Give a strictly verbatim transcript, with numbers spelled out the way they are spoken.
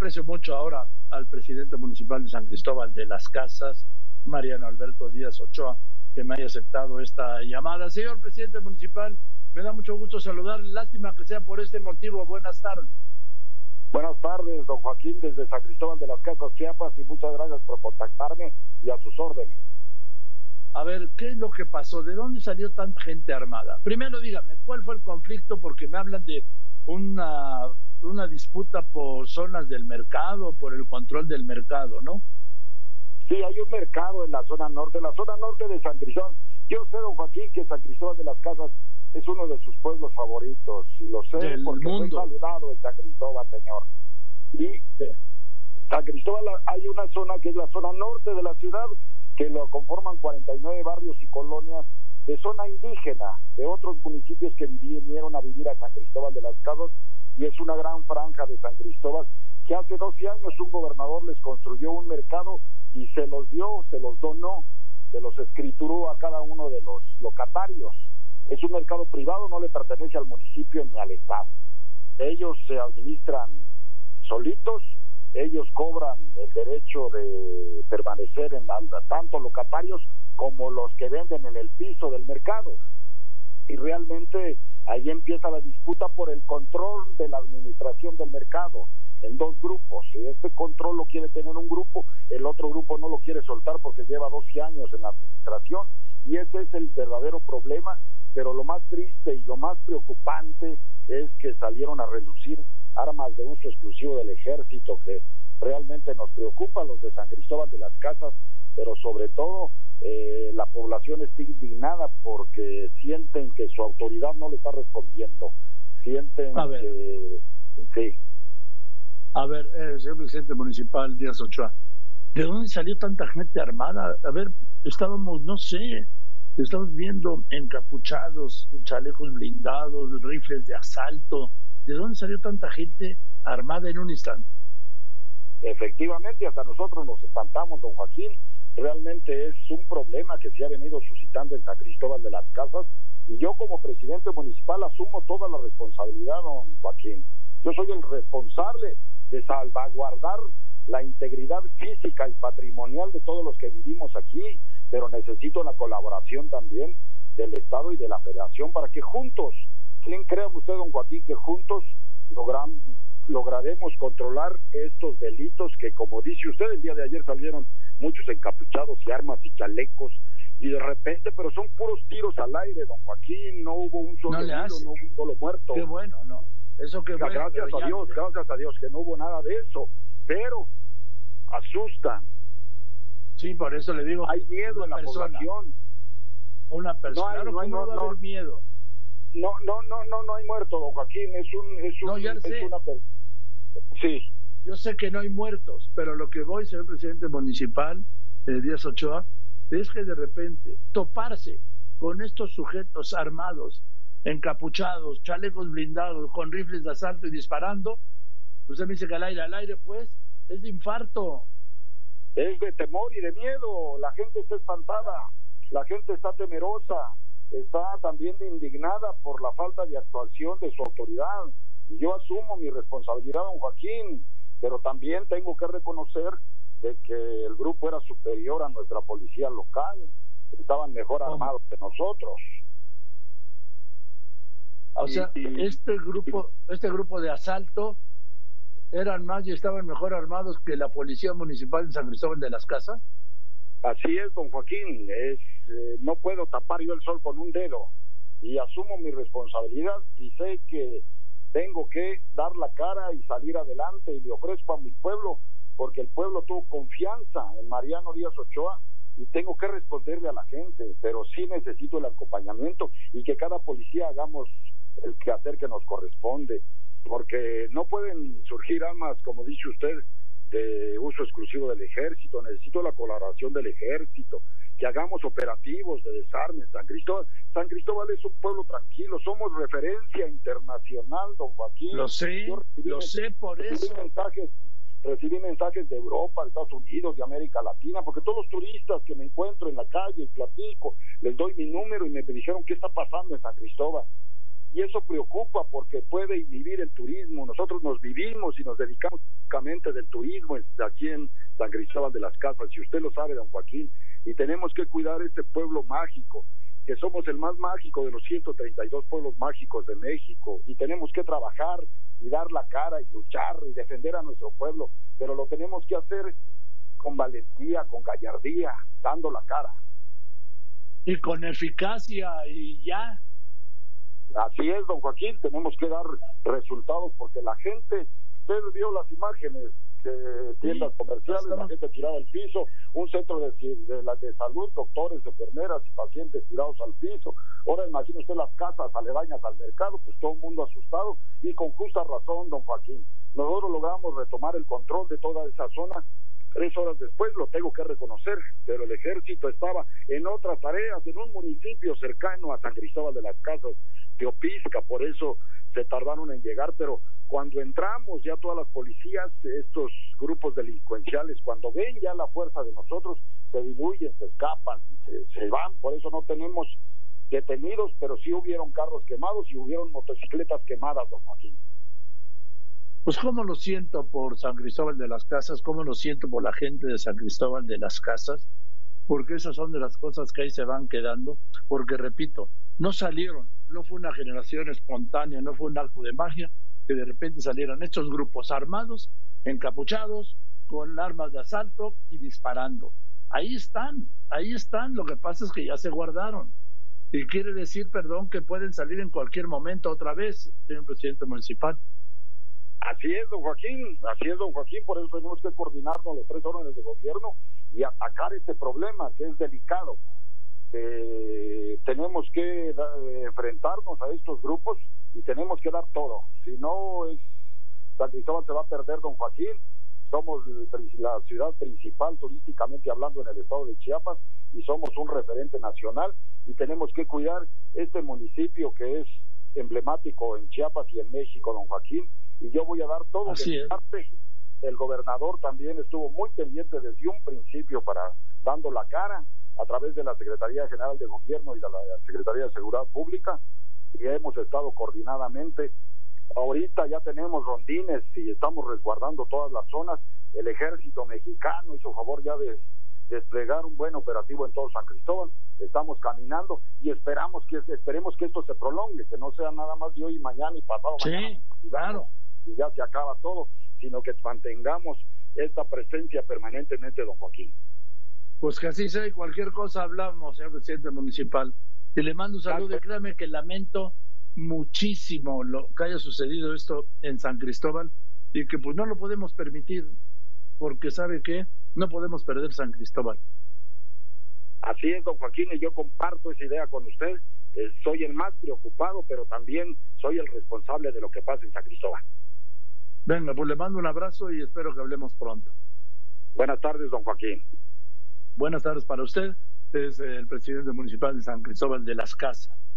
aprecio mucho ahora al presidente municipal de San Cristóbal de las Casas, Mariano Alberto Díaz Ochoa, que me haya aceptado esta llamada. Señor presidente municipal, me da mucho gusto saludar. Lástima que sea por este motivo. Buenas tardes. Buenas tardes, don Joaquín, desde San Cristóbal de las Casas, Chiapas, y muchas gracias por contactarme y a sus órdenes. A ver, ¿qué es lo que pasó? ¿De dónde salió tanta gente armada? Primero dígame, ¿cuál fue el conflicto? Porque me hablan de una, una disputa por zonas del mercado, por el control del mercado, ¿no? Sí, hay un mercado en la zona norte, la zona norte de San Cristóbal. Yo sé, don Joaquín, que San Cristóbal de las Casas es uno de sus pueblos favoritos, y lo sé del porque mundo. Fui saludado en San Cristóbal, señor. Y Sí. San Cristóbal hay una zona que es la zona norte de la ciudad, que lo conforman cuarenta y nueve barrios y colonias de zona indígena, de otros municipios que vinieron a vivir a San Cristóbal de las Casas, y es una gran franja de San Cristóbal, que hace doce años un gobernador les construyó un mercado y se los dio, se los donó, se los escrituró a cada uno de los locatarios. Es un mercado privado, no le pertenece al municipio ni al estado. Ellos se administran solitos, ellos cobran el derecho de permanecer en la, tanto locatarios como los que venden en el piso del mercado. Y realmente ahí empieza la disputa por el control de la administración del mercado en dos grupos. Si este control lo quiere tener un grupo, el otro grupo no lo quiere soltar porque lleva doce años en la administración, y ese es el verdadero problema. Pero lo más triste y lo más preocupante es que salieron a relucir armas de uso exclusivo del ejército, que realmente nos preocupa, los de San Cristóbal de las Casas, pero sobre todo eh, la población está indignada porque sienten que su autoridad no le está respondiendo, sienten que... Sí. A ver, eh, señor presidente municipal Díaz Ochoa, ¿de dónde salió tanta gente armada? A ver, estábamos, no sé... Estamos viendo encapuchados, chalecos blindados, rifles de asalto. ¿De dónde salió tanta gente armada en un instante? Efectivamente, hasta nosotros nos espantamos, don Joaquín. Realmente es un problema que se ha venido suscitando en San Cristóbal de las Casas, y yo como presidente municipal asumo toda la responsabilidad, don Joaquín. Yo soy el responsable de salvaguardar la integridad física y patrimonial de todos los que vivimos aquí, pero necesito la colaboración también del Estado y de la Federación para que juntos, ¿quién cree usted, don Joaquín, que juntos logran, lograremos controlar estos delitos que, como dice usted, el día de ayer salieron muchos encapuchados y armas y chalecos, y de repente, pero son puros tiros al aire, don Joaquín, no hubo un solo no herido, no hubo un solo muerto. Qué bueno, no, eso qué bueno. Gracias a ya, Dios, ya. gracias a Dios que no hubo nada de eso, pero asustan. Sí, por eso le digo. Hay miedo en la persona. población. Una persona. No hay, claro, no hay, ¿cómo no, va a haber no, miedo? No, no, no, no, no hay muerto, don Joaquín. Es un, es un, no, ya es sé. una. Sí. Yo sé que no hay muertos, pero lo que voy, señor presidente municipal, eh, Díaz Ochoa, es que de repente toparse con estos sujetos armados, encapuchados, chalecos blindados, con rifles de asalto y disparando, usted me dice que al aire, al aire, pues, es de infarto. Es de temor y de miedo, la gente está espantada, la gente está temerosa, está también indignada por la falta de actuación de su autoridad, y yo asumo mi responsabilidad, don Joaquín, pero también tengo que reconocer de que el grupo era superior a nuestra policía local, estaban mejor armados que nosotros. O sea, y, este grupo, este grupo de asalto eran más y estaban mejor armados que la policía municipal de San Cristóbal de las Casas. Así es, don Joaquín, es, eh, no puedo tapar yo el sol con un dedo, y asumo mi responsabilidad y sé que tengo que dar la cara y salir adelante, y le ofrezco a mi pueblo, porque el pueblo tuvo confianza en Mariano Díaz Ochoa, y tengo que responderle a la gente, pero sí necesito el acompañamiento y que cada policía hagamos el quehacer que nos corresponde, porque no pueden surgir armas, como dice usted, de uso exclusivo del ejército. Necesito la colaboración del ejército, que hagamos operativos de desarme en San Cristóbal. San Cristóbal es un pueblo tranquilo, somos referencia internacional, don Joaquín. Lo sé, lo sé, por eso. Mensajes, recibí mensajes de Europa, de Estados Unidos, de América Latina, porque todos los turistas que me encuentro en la calle y platico, les doy mi número y me dijeron qué está pasando en San Cristóbal. y eso preocupa porque puede inhibir el turismo. Nosotros nos vivimos y nos dedicamos únicamente del turismo aquí en San Cristóbal de las Casas, y usted lo sabe, don Joaquín, y tenemos que cuidar este pueblo mágico, que somos el más mágico de los ciento treinta y dos pueblos mágicos de México, y tenemos que trabajar y dar la cara y luchar y defender a nuestro pueblo, pero lo tenemos que hacer con valentía, con gallardía, dando la cara. Y con eficacia, y ya. Así es, don Joaquín, tenemos que dar resultados porque la gente, usted vio las imágenes de tiendas sí, comerciales, la gente tirada al piso, un centro de, de, de, de salud, doctores, enfermeras y pacientes tirados al piso. Ahora imagine usted las casas aledañas al mercado, pues todo el mundo asustado, y con justa razón, don Joaquín. Nosotros logramos retomar el control de toda esa zona. Tres horas después, lo tengo que reconocer, pero el ejército estaba en otras tareas, en un municipio cercano a San Cristóbal de las Casas, Teopisca, por eso se tardaron en llegar, pero cuando entramos ya todas las policías, estos grupos delincuenciales, cuando ven ya la fuerza de nosotros, se diluyen, se escapan, se, se van, por eso no tenemos detenidos, pero sí hubieron carros quemados y hubieron motocicletas quemadas, don Joaquín. Pues cómo lo siento por San Cristóbal de las Casas, cómo lo siento por la gente de San Cristóbal de las Casas, porque esas son de las cosas que ahí se van quedando, porque repito, no salieron, no fue una generación espontánea, no fue un acto de magia, que de repente salieron estos grupos armados, encapuchados, con armas de asalto y disparando. Ahí están, ahí están, lo que pasa es que ya se guardaron. Y quiere decir, perdón, que pueden salir en cualquier momento otra vez, señor presidente municipal. Así es, don Joaquín, así es, don Joaquín, por eso tenemos que coordinarnos los tres órdenes de gobierno y atacar este problema que es delicado. Eh, tenemos que da, enfrentarnos a estos grupos y tenemos que dar todo. Si no, es, San Cristóbal se va a perder, don Joaquín. Somos la ciudad principal turísticamente hablando en el estado de Chiapas y somos un referente nacional y tenemos que cuidar este municipio que es emblemático en Chiapas y en México, don Joaquín, y yo voy a dar todo de mi parte. El gobernador también estuvo muy pendiente desde un principio para dando la cara a través de la Secretaría General de Gobierno y de la Secretaría de Seguridad Pública, y hemos estado coordinadamente. Ahorita ya tenemos rondines y estamos resguardando todas las zonas. El ejército mexicano hizo favor ya de desplegar un buen operativo en todo San Cristóbal. Estamos caminando y esperamos que esperemos que esto se prolongue, que no sea nada más de hoy y mañana y pasado sí, mañana. Claro. Y ya se acaba todo, sino que mantengamos esta presencia permanentemente, don Joaquín. Pues que así sea, y cualquier cosa hablamos, señor presidente municipal. Y le mando un saludo y créame que lamento muchísimo lo que haya sucedido esto en San Cristóbal y que pues no lo podemos permitir, porque ¿sabe qué? No podemos perder San Cristóbal. Así es, don Joaquín, y yo comparto esa idea con usted. Eh, soy el más preocupado, pero también soy el responsable de lo que pasa en San Cristóbal. Venga, pues le mando un abrazo y espero que hablemos pronto. Buenas tardes, don Joaquín. Buenas tardes para usted, es el presidente municipal de San Cristóbal de las Casas.